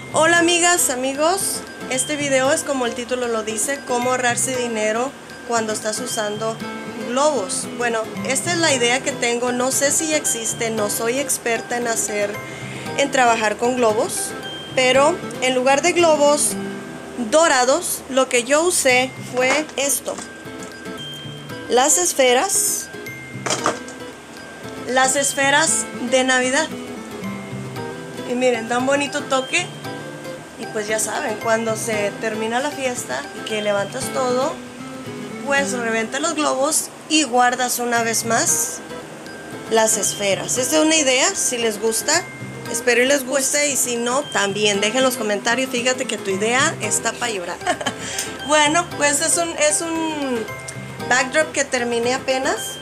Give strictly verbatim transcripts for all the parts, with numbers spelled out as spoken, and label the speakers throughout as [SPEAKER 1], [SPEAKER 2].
[SPEAKER 1] Hola amigas, amigos, este video es como el título lo dice, cómo ahorrarse dinero cuando estás usando globos. Bueno, esta es la idea que tengo, no sé si existe, no soy experta en hacer, en trabajar con globos, pero en lugar de globos dorados, lo que yo usé fue esto, las esferas, las esferas de Navidad. Y miren, dan bonito toque. Y pues ya saben, cuando se termina la fiesta y que levantas todo, pues reventa los globos y guardas una vez más las esferas. Esta es una idea, si les gusta, espero y les guste, y si no, también dejen los comentarios. Fíjate que tu idea está para llorar. Bueno, pues es un, es un backdrop que terminé apenas.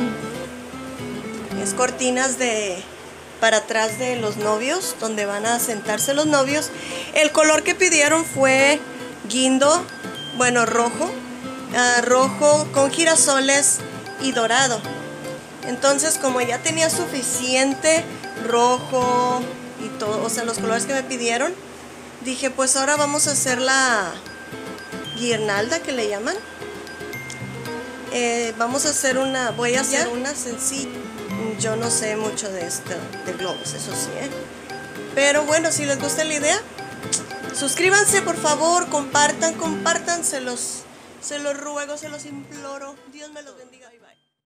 [SPEAKER 1] Es cortinas de... para atrás de los novios, donde van a sentarse los novios. El color que pidieron fue guindo, bueno, rojo, uh, rojo con girasoles y dorado. Entonces, como ya tenía suficiente rojo y todo, o sea, los colores que me pidieron, dije, pues ahora vamos a hacer la guirnalda que le llaman. Eh, vamos a hacer una, voy a hacer una sencilla. Yo no sé mucho de esto, de globos, eso sí, ¿eh? Pero bueno, si les gusta la idea, suscríbanse por favor, compartan, compartan, se los, se los ruego, se los imploro. Dios me los bendiga. Bye, bye.